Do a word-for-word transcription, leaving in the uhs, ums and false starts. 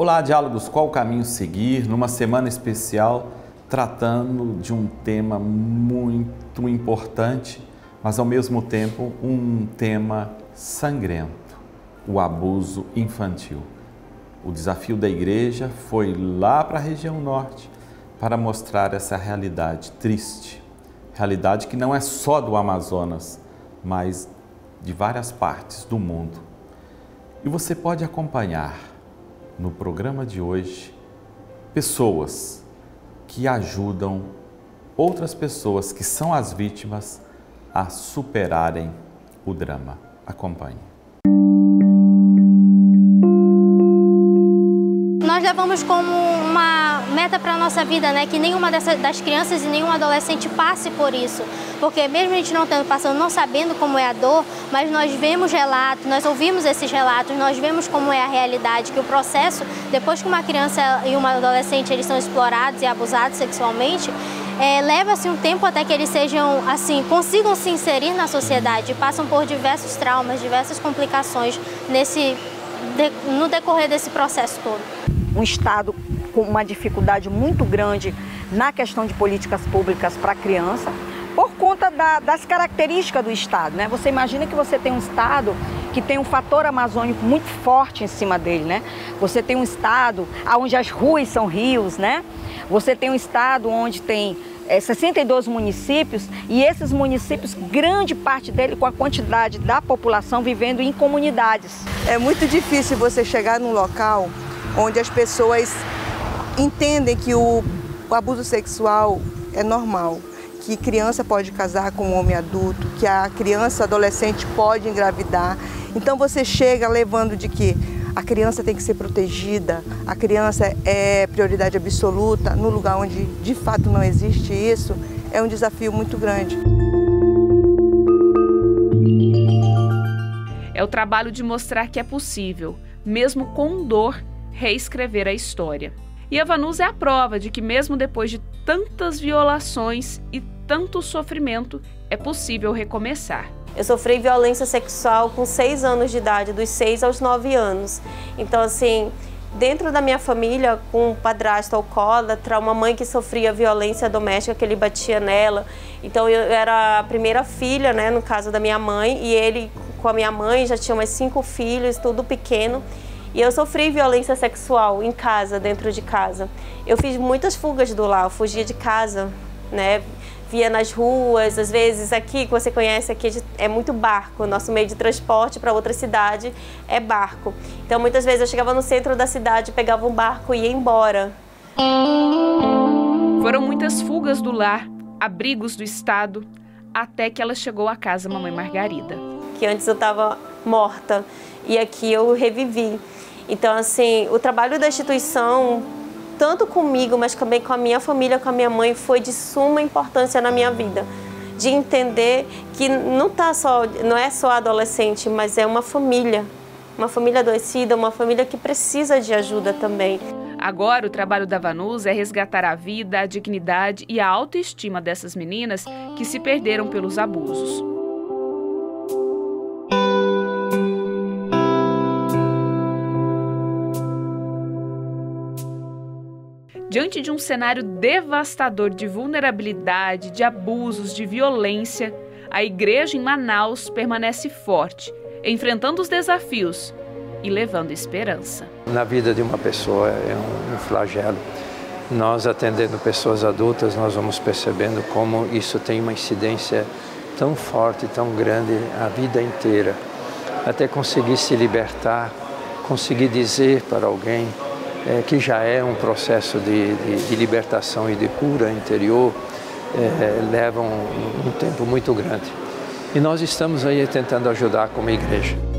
Olá, Diálogos, qual o caminho seguir numa semana especial tratando de um tema muito importante, mas ao mesmo tempo um tema sangrento, o abuso infantil. O desafio da igreja foi lá para a região norte para mostrar essa realidade triste, realidade que não é só do Amazonas, mas de várias partes do mundo. E você pode acompanhar no programa de hoje pessoas que ajudam outras pessoas que são as vítimas a superarem o drama. Acompanhe. Nós levamos como uma meta para a nossa vida, né, que nenhuma dessas, das crianças e nenhum adolescente passe por isso. Porque mesmo a gente não tendo passando, não sabendo como é a dor, mas nós vemos relatos, nós ouvimos esses relatos, nós vemos como é a realidade, que o processo, depois que uma criança e uma adolescente eles são explorados e abusados sexualmente, é, leva-se um tempo até que eles sejam, assim, consigam se inserir na sociedade, passam por diversos traumas, diversas complicações nesse, de, no decorrer desse processo todo. Um Estado com uma dificuldade muito grande na questão de políticas públicas para a criança, por conta da, das características do Estado, né? Você imagina que você tem um Estado que tem um fator amazônico muito forte em cima dele, né? Você tem um Estado onde as ruas são rios, né? Você tem um Estado onde tem é, sessenta e dois municípios e esses municípios, grande parte dele com a quantidade da população vivendo em comunidades. É muito difícil você chegar num local onde as pessoas entendem que o, o abuso sexual é normal, que criança pode casar com um homem adulto, que a criança adolescente pode engravidar. Então você chega levando de que a criança tem que ser protegida, a criança é prioridade absoluta, no lugar onde de fato não existe isso, é um desafio muito grande. É o trabalho de mostrar que é possível, mesmo com dor, reescrever a história. E a Vanusa é a prova de que mesmo depois de tantas violações e tanto sofrimento, é possível recomeçar. Eu sofri violência sexual com seis anos de idade, dos seis aos nove anos. Então, assim, dentro da minha família, com um padrasto alcoólatra, uma mãe que sofria violência doméstica, que ele batia nela. Então, eu era a primeira filha, né, no caso da minha mãe, e ele, com a minha mãe, já tinha mais cinco filhos, tudo pequeno. E eu sofri violência sexual em casa, dentro de casa. Eu fiz muitas fugas do lar, eu fugia de casa, né? Via nas ruas, às vezes aqui, que você conhece, aqui é muito barco. O nosso meio de transporte para outra cidade é barco. Então, muitas vezes eu chegava no centro da cidade, pegava um barco e ia embora. Foram muitas fugas do lar, abrigos do Estado, até que ela chegou à casa Mamãe Margarida. Que antes eu estava morta e aqui eu revivi. Então, assim, o trabalho da instituição, tanto comigo, mas também com a minha família, com a minha mãe, foi de suma importância na minha vida. De entender que não, tá só, não é só adolescente, mas é uma família. Uma família adoecida, uma família que precisa de ajuda também. Agora, o trabalho da Vanusa é resgatar a vida, a dignidade e a autoestima dessas meninas que se perderam pelos abusos. Diante de um cenário devastador de vulnerabilidade, de abusos, de violência, a igreja em Manaus permanece forte, enfrentando os desafios e levando esperança. Na vida de uma pessoa é um flagelo. Nós, atendendo pessoas adultas, nós vamos percebendo como isso tem uma incidência tão forte, tão grande a vida inteira. Até conseguir se libertar, conseguir dizer para alguém É, que já é um processo de, de, de libertação e de cura interior, é, leva um, um tempo muito grande. E nós estamos aí tentando ajudar como igreja.